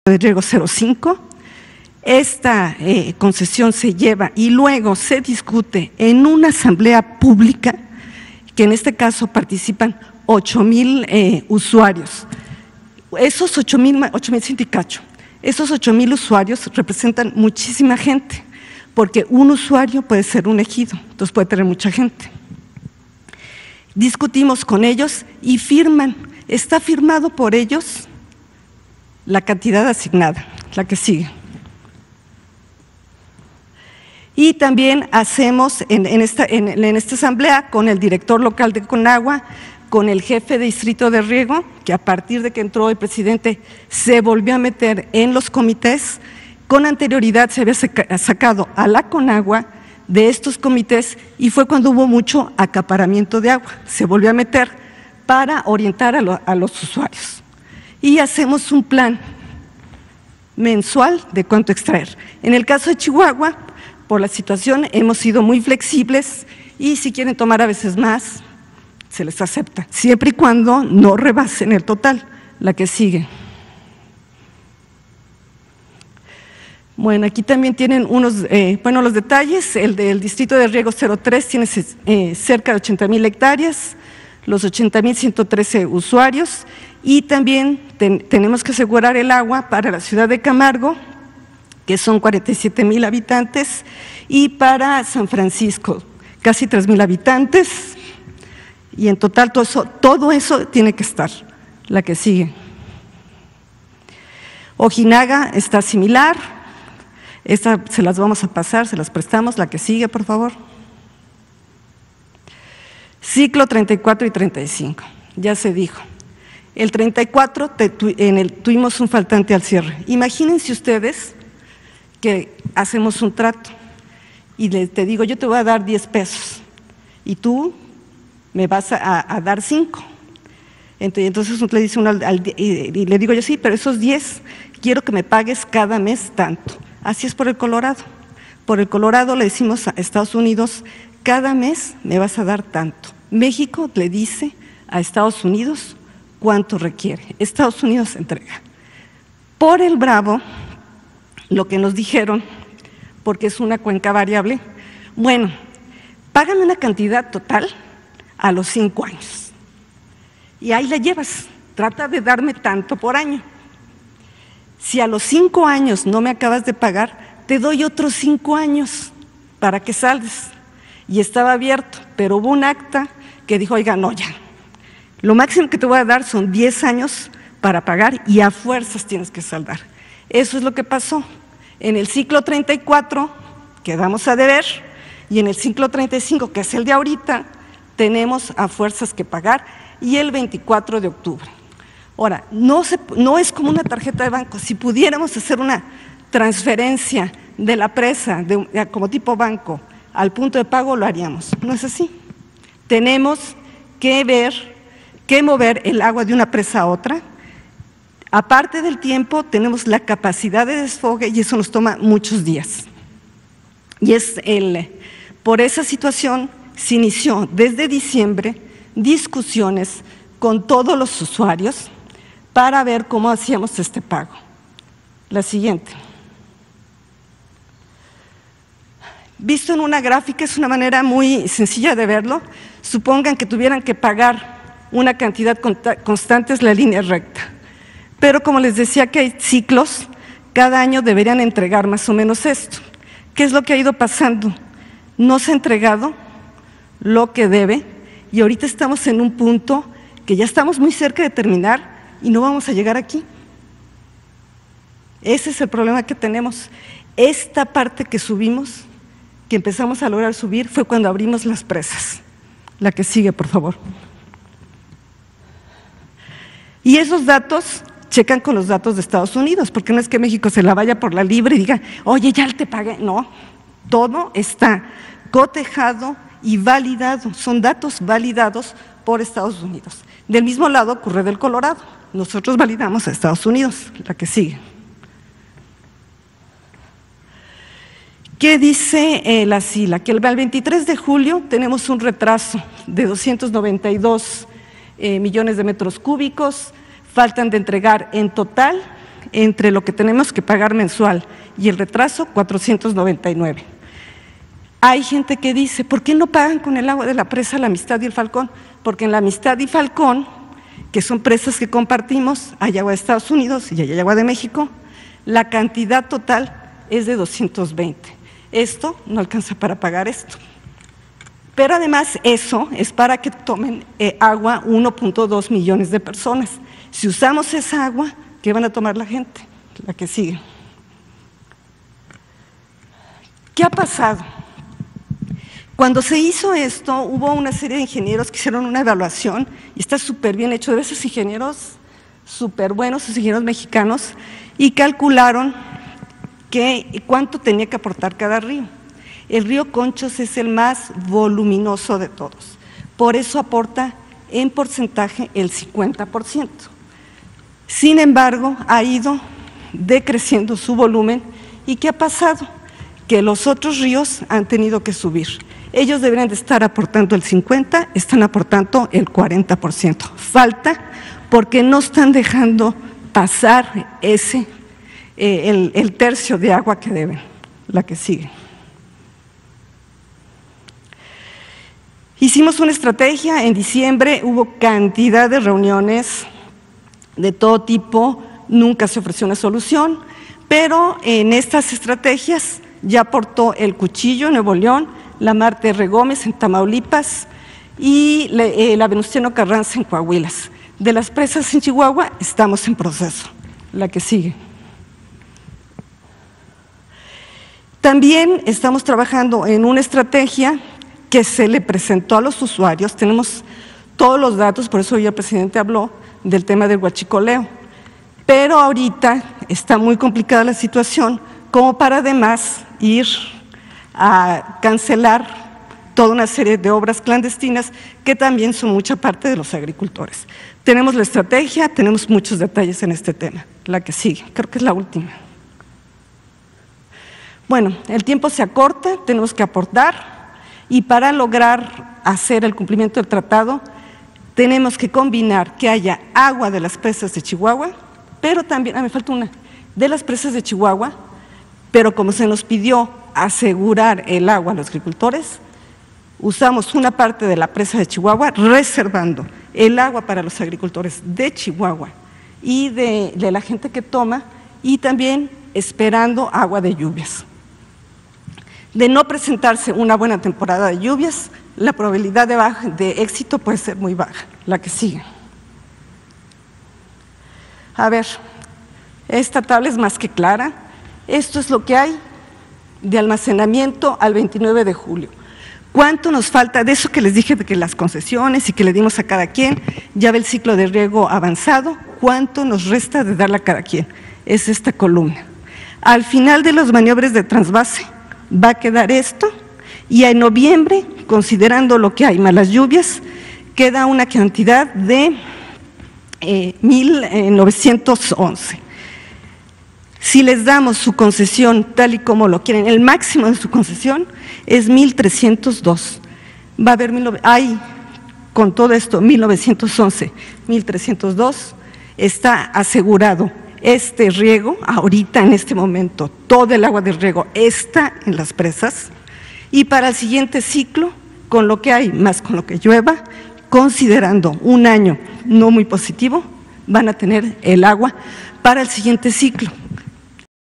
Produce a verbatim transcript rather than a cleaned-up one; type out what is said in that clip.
de riego cero cinco. Esta eh, concesión se lleva y luego se discute en una asamblea pública, que en este caso participan ocho mil eh, usuarios. Esos ocho mil, ocho mil sindicatos, esos ocho mil usuarios representan muchísima gente, porque un usuario puede ser un ejido, entonces puede tener mucha gente. Discutimos con ellos y firman, está firmado por ellos la cantidad asignada, la que sigue. Y también hacemos en, en, esta, en, en esta asamblea con el director local de Conagua, con el jefe de distrito de riego, que a partir de que entró el presidente se volvió a meter en los comités. Con anterioridad se había sacado a la Conagua de estos comités y fue cuando hubo mucho acaparamiento de agua. Se volvió a meter para orientar a, lo, a los usuarios. Y hacemos un plan mensual de cuánto extraer. En el caso de Chihuahua, por la situación hemos sido muy flexibles y si quieren tomar a veces más, se les acepta, siempre y cuando no rebasen el total, la que sigue. Bueno, aquí también tienen unos, eh, bueno, los detalles. El del distrito de riego cero tres tiene eh, cerca de ochenta mil hectáreas, los ochenta mil ciento trece usuarios, y también ten, tenemos que asegurar el agua para la ciudad de Camargo, que son cuarenta y siete mil habitantes, y para San Francisco, casi tres mil habitantes, y en total todo eso, todo eso tiene que estar, la que sigue. Ojinaga está similar, esta se las vamos a pasar, se las prestamos, la que sigue, por favor. Ciclo treinta y cuatro y treinta y cinco, ya se dijo. El treinta y cuatro te, tu, en el, tuvimos un faltante al cierre. Imagínense ustedes que hacemos un trato y le, te digo, yo te voy a dar diez pesos y tú me vas a, a dar cinco. Entonces le dice uno al, al, y le digo yo, sí, pero esos diez quiero que me pagues cada mes tanto. Así es por el Colorado. Por el Colorado le decimos a Estados Unidos, cada mes me vas a dar tanto. México le dice a Estados Unidos cuánto requiere. Estados Unidos entrega. Por el Bravo, lo que nos dijeron, porque es una cuenca variable, bueno, págame una cantidad total a los cinco años. Y ahí la llevas, trata de darme tanto por año. Si a los cinco años no me acabas de pagar, te doy otros cinco años para que saldes. Y estaba abierto, pero hubo un acta que dijo, oiga, no, ya, lo máximo que te voy a dar son diez años para pagar y a fuerzas tienes que saldar. Eso es lo que pasó. En el ciclo treinta y cuatro quedamos a deber y en el ciclo treinta y cinco, que es el de ahorita, tenemos a fuerzas que pagar y el veinticuatro de octubre. Ahora, no, se, no es como una tarjeta de banco. Si pudiéramos hacer una transferencia de la presa de, como tipo banco al punto de pago, lo haríamos. No es así. Tenemos que ver, que mover el agua de una presa a otra. Aparte del tiempo, tenemos la capacidad de desfogue y eso nos toma muchos días. Y es el, por esa situación se inició desde diciembre discusiones con todos los usuarios para ver cómo hacíamos este pago. La siguiente. Visto en una gráfica, es una manera muy sencilla de verlo. Supongan que tuvieran que pagar una cantidad constante, es la línea recta. Pero como les decía que hay ciclos, cada año deberían entregar más o menos esto. ¿Qué es lo que ha ido pasando? No se ha entregado lo que debe y ahorita estamos en un punto que ya estamos muy cerca de terminar y no vamos a llegar aquí. Ese es el problema que tenemos. Esta parte que subimos, que empezamos a lograr subir, fue cuando abrimos las presas. La que sigue, por favor. Y esos datos checan con los datos de Estados Unidos, porque no es que México se la vaya por la libre y diga, oye, ya te pagué. No, todo está cotejado y validado, son datos validados por Estados Unidos. Del mismo lado ocurre del Colorado, nosotros validamos a Estados Unidos, la que sigue. ¿Qué dice eh, la SILA? Que el veintitrés de julio tenemos un retraso de doscientos noventa y dos eh, millones de metros cúbicos, faltan de entregar en total entre lo que tenemos que pagar mensual y el retraso, cuatrocientos noventa y nueve. Hay gente que dice, ¿por qué no pagan con el agua de la presa La Amistad y el Falcón? Porque en La Amistad y Falcón, que son presas que compartimos, hay agua de Estados Unidos y hay agua de México, la cantidad total es de doscientos veinte. Esto no alcanza para pagar esto. Pero además eso es para que tomen eh, agua uno punto dos millones de personas. Si usamos esa agua, ¿qué van a tomar la gente? La que sigue. ¿Qué ha pasado? Cuando se hizo esto, hubo una serie de ingenieros que hicieron una evaluación y está súper bien hecho, de esos ingenieros súper buenos, esos ingenieros mexicanos, y calcularon que, cuánto tenía que aportar cada río. El río Conchos es el más voluminoso de todos, por eso aporta en porcentaje el cincuenta por ciento. Sin embargo, ha ido decreciendo su volumen. ¿Y qué ha pasado? Que los otros ríos han tenido que subir. Ellos deberían de estar aportando el cincuenta por ciento, están aportando el cuarenta por ciento. Falta porque no están dejando pasar ese, eh, el, el tercio de agua que deben. La que sigue. Hicimos una estrategia, en diciembre hubo cantidad de reuniones de todo tipo, nunca se ofreció una solución, pero en estas estrategias ya aportó el Cuchillo en Nuevo León, la Marte R. Gómez en Tamaulipas y eh, la Venustiano Carranza en Coahuilas. De las presas en Chihuahua estamos en proceso. La que sigue. También estamos trabajando en una estrategia que se le presentó a los usuarios. Tenemos todos los datos, por eso hoy el presidente habló del tema del huachicoleo. Pero ahorita está muy complicada la situación como para además ir a cancelar toda una serie de obras clandestinas que también son mucha parte de los agricultores. Tenemos la estrategia, tenemos muchos detalles en este tema. La que sigue, creo que es la última. Bueno, el tiempo se acorta, tenemos que aportar y para lograr hacer el cumplimiento del tratado tenemos que combinar que haya agua de las presas de Chihuahua, pero también, ah, me falta una, de las presas de Chihuahua, pero como se nos pidió asegurar el agua a los agricultores, usamos una parte de la presa de Chihuahua reservando el agua para los agricultores de Chihuahua y de, de la gente que toma y también esperando agua de lluvias. De no presentarse una buena temporada de lluvias, la probabilidad de, baja, de éxito puede ser muy baja. La que sigue. A ver, esta tabla es más que clara. Esto es lo que hay de almacenamiento al veintinueve de julio. ¿Cuánto nos falta de eso que les dije de que las concesiones y que le dimos a cada quien? Ya ve el ciclo de riego avanzado. ¿Cuánto nos resta de darle a cada quien? Es esta columna. Al final de los maniobras de trasvase va a quedar esto y en noviembre, considerando lo que hay más las lluvias, queda una cantidad de eh, mil novecientos once. Si les damos su concesión tal y como lo quieren, el máximo de su concesión es mil trescientos dos. Va a haber, hay con todo esto mil novecientos once, mil trescientos dos, está asegurado este riego, ahorita en este momento, todo el agua de riego está en las presas y para el siguiente ciclo, con lo que hay más con lo que llueva, considerando un año no muy positivo, van a tener el agua para el siguiente ciclo.